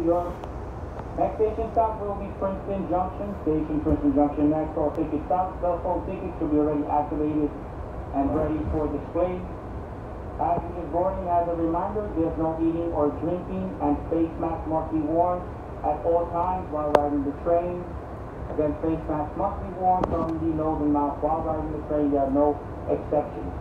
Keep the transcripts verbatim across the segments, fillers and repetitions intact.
New York. Next station stop will be Princeton Junction. Station Princeton Junction next. All ticket stops. Cell phone tickets should be already activated and ready for display. Passengers boarding, as a reminder, there's no eating or drinking, and face masks must be worn at all times while riding the train. Again, face masks must be worn from the nose and mouth while riding the train. There are no exceptions.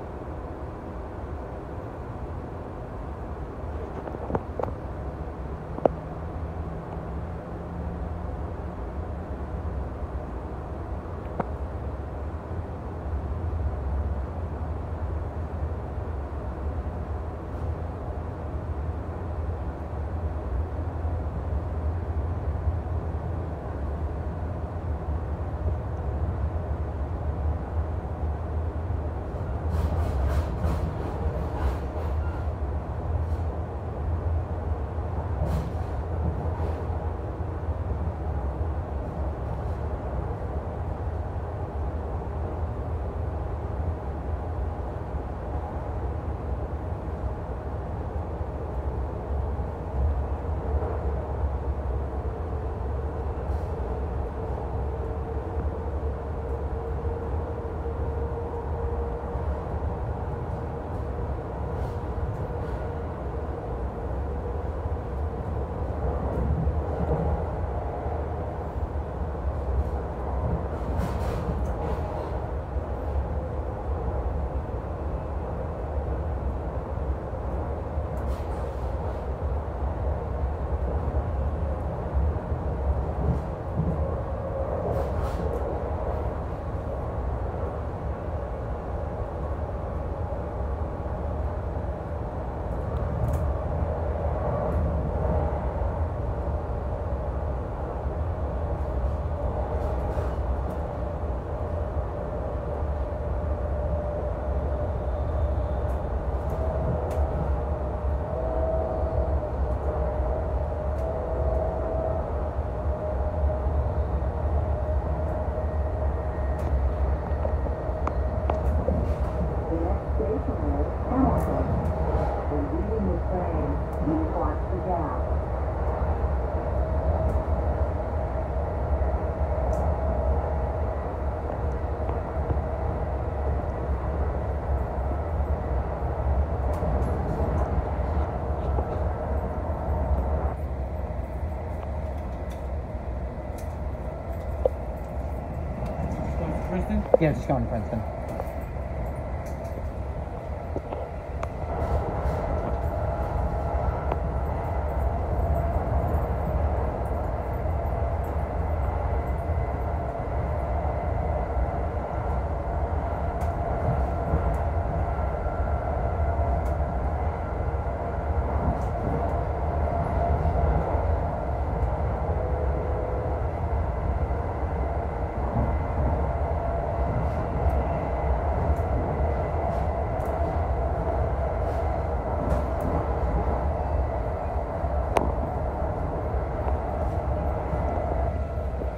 Princeton? Yeah, just going to Princeton.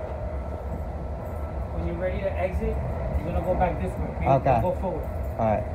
Ready to exit, you're gonna go back this way. Okay? Okay. Go forward. All right.